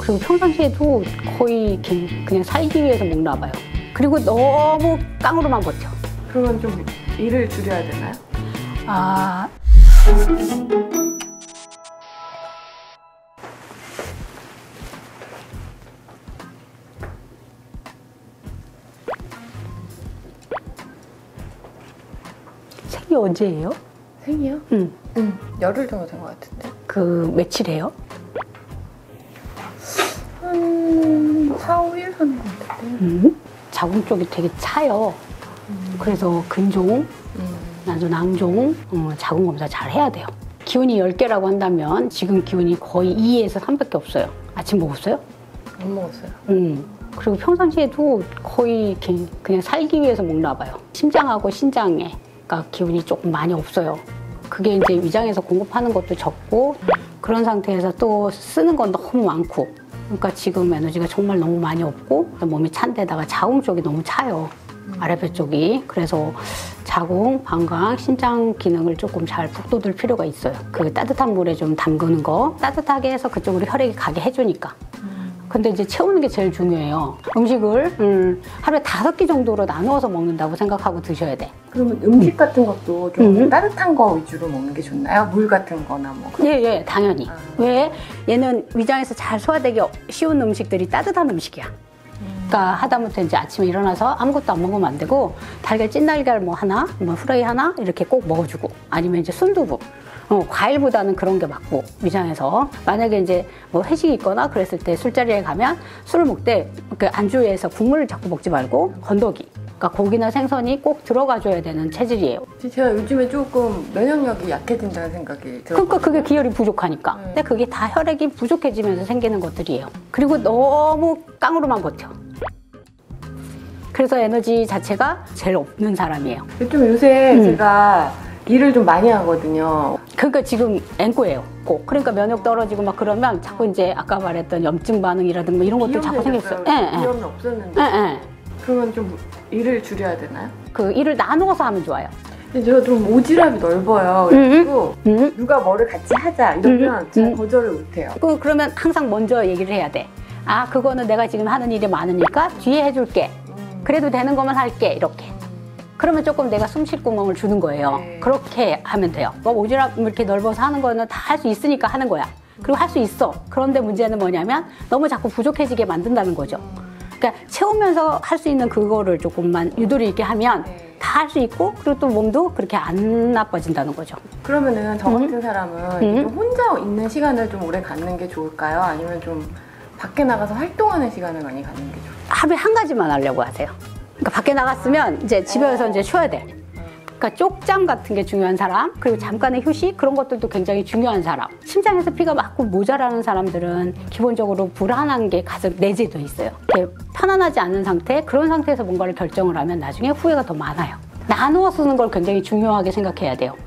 그리고 평상시에도 거의 그냥 살기 위해서 먹나 봐요. 그리고 너무 깡으로만 버텨. 그러면 좀 일을 줄여야 되나요? 아, 생이 언제예요? 생이요? 응. 열흘 정도 된 것 같은데. 그 며칠이에요? 한 4, 5일 하는 것 같은데. 자궁 쪽이 되게 차요. 그래서 근종, 나도 낭종, 자궁 검사 잘 해야 돼요. 기운이 10개라고 한다면 지금 기운이 거의 2에서 3밖에 없어요. 아침 먹었어요? 안 먹었어요. 그리고 평상시에도 거의 그냥 살기 위해서 먹나 봐요. 심장하고 신장에 기운이 조금 많이 없어요. 그게 이제 위장에서 공급하는 것도 적고 그런 상태에서 또 쓰는 건 너무 많고, 그러니까 지금 에너지가 정말 너무 많이 없고 몸이 찬데다가 자궁 쪽이 너무 차요. 아랫배 쪽이. 그래서 자궁, 방광, 심장 기능을 조금 잘 북돋을 필요가 있어요. 그 따뜻한 물에 좀 담그는 거 따뜻하게 해서 그쪽으로 혈액이 가게 해주니까. 근데 이제 채우는 게 제일 중요해요. 음식을 하루에 5끼 정도로 나누어서 먹는다고 생각하고 드셔야 돼. 그러면 음식 같은 것도 좀 따뜻한 거 위주로 먹는 게 좋나요? 물 같은 거나 뭐. 예, 당연히. 왜? 얘는 위장에서 잘 소화되기 쉬운 음식들이 따뜻한 음식이야. 그러니까 하다못해 이제 아침에 일어나서 아무것도 안 먹으면 안 되고 달걀, 찐달걀 뭐 하나, 뭐 후라이 하나 이렇게 꼭 먹어주고, 아니면 이제 순두부. 과일보다는 그런 게 맞고, 위장에서. 만약에 이제 뭐 회식이 있거나 그랬을 때 술자리에 가면 술을 먹을 때 그 안주에서 국물을 자꾸 먹지 말고 건더기. 그러니까 고기나 생선이 꼭 들어가줘야 되는 체질이에요. 제가 요즘에 조금 면역력이 약해진다는 생각이 들어요. 그러니까 그게 기혈이 부족하니까. 근데 그게 다 혈액이 부족해지면서 생기는 것들이에요. 그리고 너무 깡으로만 버텨. 그래서 에너지 자체가 제일 없는 사람이에요. 좀 요새 제가 일을 좀 많이 하거든요. 그러니까 지금 앵꼬예요. 꼭. 그러니까 면역 떨어지고 막 그러면 자꾸 이제 아까 말했던 염증 반응이라든가 이런 것도 자꾸 생겼어요. 비염은 없었는데. 예. 그러면 좀 일을 줄여야 되나요? 그 일을 나누어서 하면 좋아요. 근데 제가 좀 오지랖이 넓어요. 그리고 누가 뭐를 같이 하자 이러면 잘 거절을 못해요. 그러면 항상 먼저 얘기를 해야 돼. 아, 그거는 내가 지금 하는 일이 많으니까 뒤에 해줄게. 그래도 되는 것만 할게. 이렇게. 그러면 조금 내가 숨 쉴 구멍을 주는 거예요. 그렇게 하면 돼요. 뭐 오지랖 이렇게 넓어서 하는 거는 다 할 수 있으니까 하는 거야. 그리고 할 수 있어. 그런데 문제는 뭐냐면 너무 자꾸 부족해지게 만든다는 거죠. 그러니까 채우면서 할 수 있는 그거를 조금만 유도리 있게 하면 다 할 수 있고, 그리고 또 몸도 그렇게 안 나빠진다는 거죠. 그러면은 저 같은 사람은 좀 혼자 있는 시간을 좀 오래 갖는 게 좋을까요? 아니면 좀 밖에 나가서 활동하는 시간을 많이 갖는 게 좋을까요? 하루에 한 가지만 하려고 하세요. 그러니까 밖에 나갔으면 이제 집에서 이제 쉬어야 돼. 그러니까 쪽잠 같은 게 중요한 사람, 그리고 잠깐의 휴식, 그런 것들도 굉장히 중요한 사람. 심장에서 피가 막고 모자라는 사람들은 기본적으로 불안한 게 가슴 내재도 있어요. 편안하지 않은 상태, 그런 상태에서 뭔가를 결정을 하면 나중에 후회가 더 많아요. 나누어 쓰는 걸 굉장히 중요하게 생각해야 돼요.